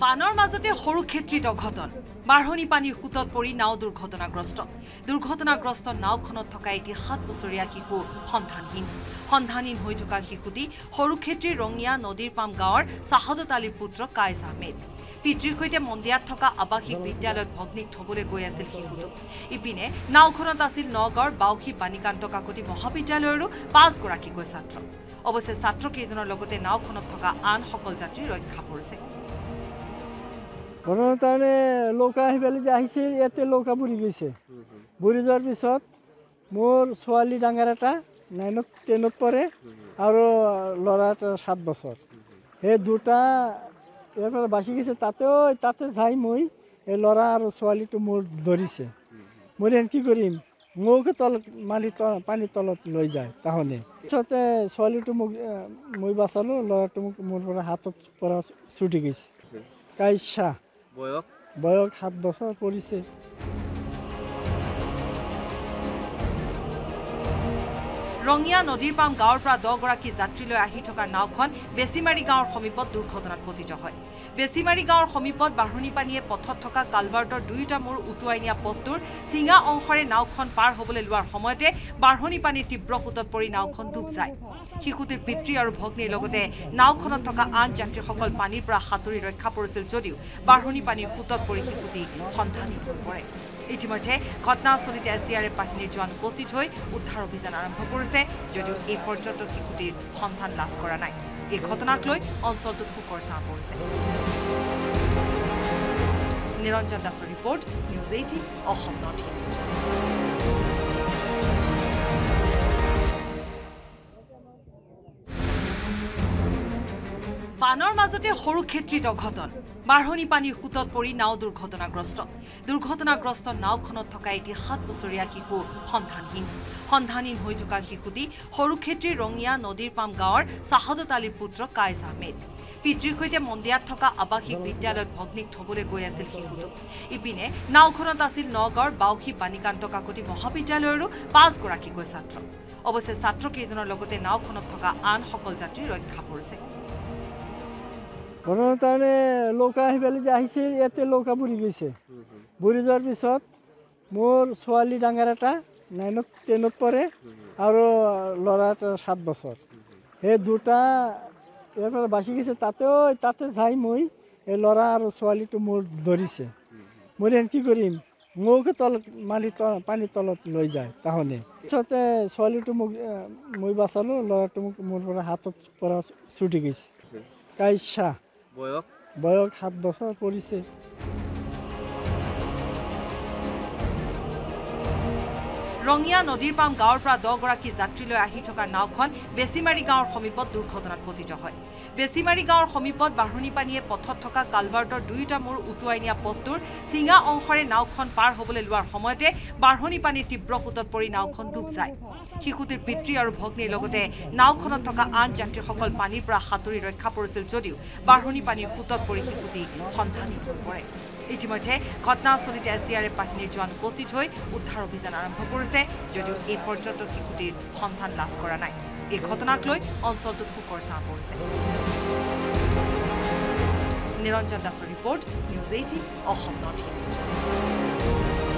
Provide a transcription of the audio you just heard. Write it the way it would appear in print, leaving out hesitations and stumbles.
বানৰ মাজতে সৰু ক্ষেত্ৰীত অঘটন বাঢ়নি পানীৰ খুটত পৰি নাও দুৰ্ঘটনাগ্ৰস্ত নাওখনত থকা এটি 7 বছৰীয়া শিশু সন্ধানহীন হৈ থকা শিশুটি সৰু ক্ষেত্ৰীৰ ৰঙিয়া নদীৰ পাম গাঁৱৰ চাহাদত আলীৰ পুত্ৰ কাইছ আহমেদ পিতৃৰ সৈতে মন্দিয়াত থকা আৱাসিক বিদ্যালয়ত ভগ্নীক থবলৈ গৈ আছিল শিশুটো ইপিনে নাওখনত আছিল নগাঁৱৰ বাউসী বাণীকান্ত কাকতি মহাবিদ্যালয়ৰো 5 গৰাকীকৈ ছাত্ৰ অৱশ্যে ছাত্ৰ কেইজনৰ লগতে নাওখনত থকা আন সকল যাত্ৰী ৰক্ষা পৰিছে ঘটনাটানে লৌকা আহিবলৈ যে আহিছিল ইয়াতে লৌকা বুৰি গৈছে বুৰি যোৱাৰ পিছত মোৰ ছোৱালী ডাঙৰ এটা 9ত 10ত পঢ়ে আৰু ল'ৰা এটা 7 বছৰ সেই দুটা ইয়াৰ পৰা বাচি গৈছে তাতে যাই মই এই ল'ৰা আৰু ছোৱালীটো মোৰ ধৰিছে মই কি কৰিম মৌকে তলত পানীৰ তলত লৈ যায় তাহনে পিছতে ছোৱালীটো মই বাচালোঁ ল'ৰাটো মোৰ পৰা হাতত পৰা ছুটি গৈছে কাইছা বয়স 7 বছৰ পৰিছে ৰঙিয়া নদীৰ পাম গাঁৱৰ পৰা 10 গৰাকী যাত্ৰীলৈ আহি থকা নাওখন বেছিমাৰী গাঁৱৰ সমীপত দুৰ্ঘটনাত পতিত হয় বেছিমাৰী গাঁৱৰ সমীপত বাঢ়নি পানীয়ে পথত থকা কালভাৰ্টৰ দুয়োটা মূৰ উটুৱাই নিয়া পথটোৰ চিঙা অংশৰে নাওখন পাৰ হ'বলৈ লোৱাৰ সময়তে বাঢ়নি পানীৰ তীব্ৰ সোঁতত পৰি নাওখন ডুব যায় শিশুটিৰ পিতৃ আৰু ভগ্নীৰ লগতে নাওখনত থকা আন যাত্ৰীসকল পানীৰ পৰা সাঁতুৰি ৰক্ষা পৰিছিল যদিও বাঢ়নি পানীৰ সোঁতত পৰি শিশুটি সন্ধানহীন হৈ পৰে ইতিমধ্যে ঘটনাস্থলীত SDRF বাহিনীৰ জোৱান উপস্থিত হৈ উদ্ধাৰ অভিযান আৰম্ভ কৰিছে যদিও এই পৰ্যন্ত শিশুটিৰ সন্ধান লাভ কৰা নাই এই ঘটনাক লৈ অঞ্চলটোত শোকৰ ছাঁ পৰিছে নিৰঞ্জন দাসৰ report news 18 Assam North East বানৰ মাজতে সৰু ক্ষেত্ৰীত অঘটন বাঢ়নি পানীৰ খুটত পৰি নাও দুৰ্ঘটনাগ্ৰস্ত নাওখনত থকা এটি 7 বছৰীয়া শিশু সন্ধানহীন হৈ থকা শিশুটি সৰু ক্ষেত্ৰীৰ ৰঙিয়া নদীৰ পাম গাঁৱৰ চাহাদত আলীৰ পুত্ৰ কাইছ আহমেদ পিতৃৰ সৈতে মন্দিয়াত থকা আৱাসিক বিদ্যালয়ত ভগ্নীক থবলৈ গৈ আছিল শিশুটো ইপিনে নাওখনত আছিল নগাঁৱৰ বাউসী বাণীকান্ত কাকতি মহাবিদ্যালয়ৰো 5 গৰাকীকৈ ছাত্ৰ অৱশ্যে ছাত্ৰ কেইজনৰ লগতে নাওখনত থকা আন সকল যাত্ৰী ৰক্ষা পৰিছে ঘটনাটানে লৌকা আহিবলৈ যে আহিছিল ইয়াতে লৌকা বুৰি গৈছে বুৰি যোৱাৰ পিছত মোৰ ছোৱালী ডাঙৰ এটা 9ত 10ত পঢ়ে আৰু ল'ৰা এটা 7 বছৰ সেই দুটা ইয়াৰ পৰা বাচি গৈছে তাতে যাই মই এই ল'ৰা আৰু ছোৱালীটো মোৰ ধৰিছে মই কি কৰিম মৌকে তলত পানীৰ তলত লৈ যায় তাহনে পিছতে ছোৱালীটো মই বাচালোঁ ল'ৰাটো মোৰ পৰা হাতত পৰা ছুটি গৈছে কাইছা বয়স 7 বছৰ পৰিছে ৰঙিয়া নদীৰ পাম গাঁৱৰ পৰা 10 গৰাকী যাত্ৰীলৈ আহি থকা নাওখন বেছিমাৰী গাঁৱৰ সমীপত দুৰ্ঘটনাত পতিত হয় বেছিমাৰী গাঁৱৰ সমীপত বাঢ়নি পানীয়ে পথত থকা কালভাৰ্টৰ দুয়োটা মূৰ উটুৱাই নিয়া পথটোৰ চিঙা অংশৰে নাওখন পাৰ হ'বলৈ লোৱাৰ সময়তে বাঢ়নি পানীৰ তীব্ৰ সোঁতত পৰি নাওখন ডুব যায় শিশুটিৰ পিতৃ আৰু ভগ্নীৰ লগতে নাওখনত থকা আন যাত্ৰীসকল পানীৰ পৰা সাঁতুৰি ৰক্ষা পৰিছিল যদিও বাঢ়নি পানীৰ সোঁতত পৰি শিশুটি সন্ধানহীন হৈ পৰে ইতিমধ্যে ঘটনাস্থলীত SDRF বাহিনীৰ জোৱান উপস্থিত হৈ উদ্ধাৰ অভিযান আৰম্ভ কৰিছে যদিও এই পৰ্যন্ত শিশুটিৰ সন্ধান লাভ কৰা নাই এই ঘটনাক লৈ অঞ্চলটোত শোকৰ ছাঁ পৰিছে নিৰঞ্জন দাসৰ report news 18 Assam North east